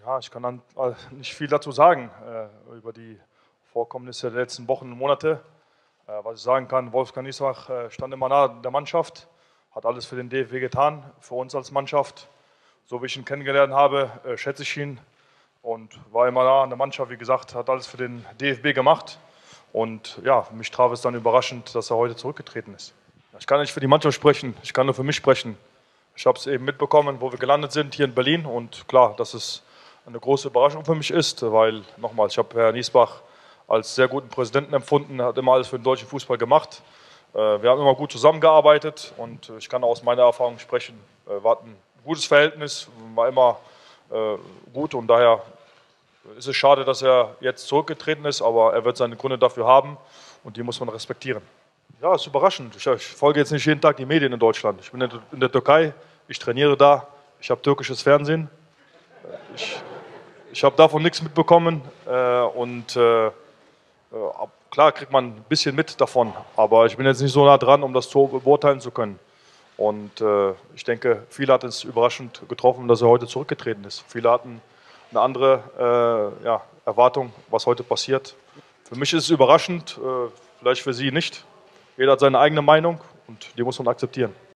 Ja, ich kann dann nicht viel dazu sagen über die Vorkommnisse der letzten Wochen und Monate. Was ich sagen kann, Wolfgang Nießbach stand immer nah der Mannschaft, hat alles für den DFB getan, für uns als Mannschaft. So wie ich ihn kennengelernt habe, schätze ich ihn und war immer nah an der Mannschaft. Wie gesagt, hat alles für den DFB gemacht. Und ja, mich traf es dann überraschend, dass er heute zurückgetreten ist. Ich kann nicht für die Mannschaft sprechen, ich kann nur für mich sprechen. Ich habe es eben mitbekommen, wo wir gelandet sind, hier in Berlin. Und klar, dass es eine große Überraschung für mich ist, weil, nochmal, ich habe Herrn Nießbach als sehr guten Präsidenten empfunden, er hat immer alles für den deutschen Fußball gemacht. Wir haben immer gut zusammengearbeitet und ich kann aus meiner Erfahrung sprechen. Wir hatten ein gutes Verhältnis, war immer gut und daher ist es schade, dass er jetzt zurückgetreten ist, aber er wird seine Gründe dafür haben und die muss man respektieren. Ja, ist überraschend. Ich folge jetzt nicht jeden Tag die Medien in Deutschland. Ich bin in der Türkei, ich trainiere da, ich habe türkisches Fernsehen. Ich habe davon nichts mitbekommen klar kriegt man ein bisschen mit davon, aber ich bin jetzt nicht so nah dran, um das zu beurteilen zu können. Und ich denke, viele hat es überraschend getroffen, dass er heute zurückgetreten ist. Viele hatten eine andere Erwartung, was heute passiert. Für mich ist es überraschend, vielleicht für Sie nicht. Jeder hat seine eigene Meinung und die muss man akzeptieren.